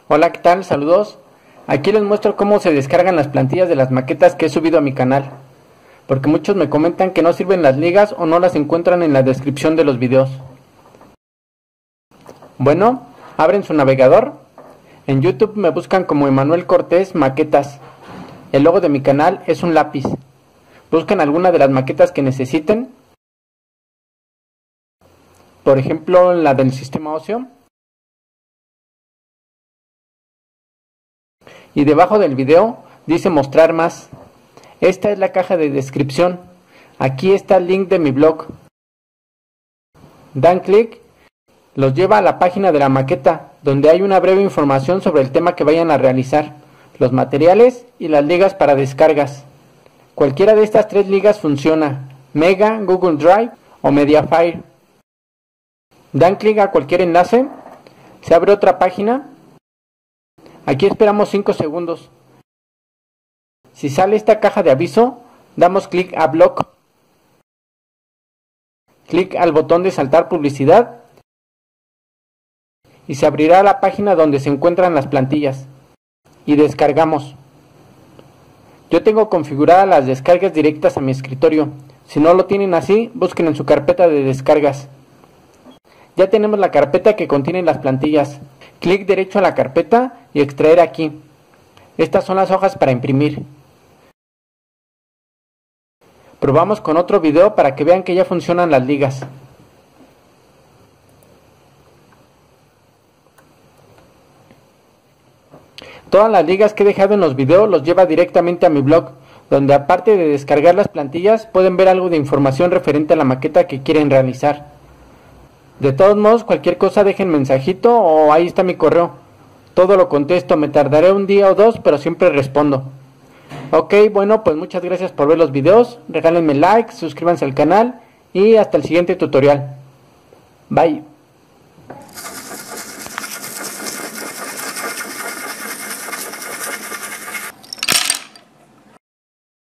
Hola, ¿qué tal? Saludos. Aquí les muestro cómo se descargan las plantillas de las maquetas que he subido a mi canal, porque muchos me comentan que no sirven las ligas o no las encuentran en la descripción de los videos. Bueno, abren su navegador. En YouTube me buscan como Emanuel Cortés Maquetas. El logo de mi canal es un lápiz. Buscan alguna de las maquetas que necesiten. Por ejemplo, la del sistema óseo. Y debajo del video dice mostrar más. Esta es la caja de descripción. Aquí está el link de mi blog. Dan clic, los lleva a la página de la maqueta, donde hay una breve información sobre el tema que vayan a realizar, los materiales y las ligas para descargas. Cualquiera de estas tres ligas funciona: Mega, Google Drive o Mediafire. Dan clic a cualquier enlace, se abre otra página. Aquí esperamos 5 segundos. Si sale esta caja de aviso, damos clic a Blog. Clic al botón de saltar publicidad y se abrirá la página donde se encuentran las plantillas. Y descargamos. Yo tengo configuradas las descargas directas a mi escritorio. Si no lo tienen así, busquen en su carpeta de descargas. Ya tenemos la carpeta que contiene las plantillas. Clic derecho a la carpeta y extraer aquí. Estas son las hojas para imprimir. Probamos con otro video para que vean que ya funcionan las ligas. Todas las ligas que he dejado en los videos los lleva directamente a mi blog, donde aparte de descargar las plantillas pueden ver algo de información referente a la maqueta que quieren realizar. De todos modos, cualquier cosa dejen mensajito o ahí está mi correo. Todo lo contesto, me tardaré un día o dos, pero siempre respondo. Ok, bueno, pues muchas gracias por ver los videos, regálenme like, suscríbanse al canal y hasta el siguiente tutorial. Bye.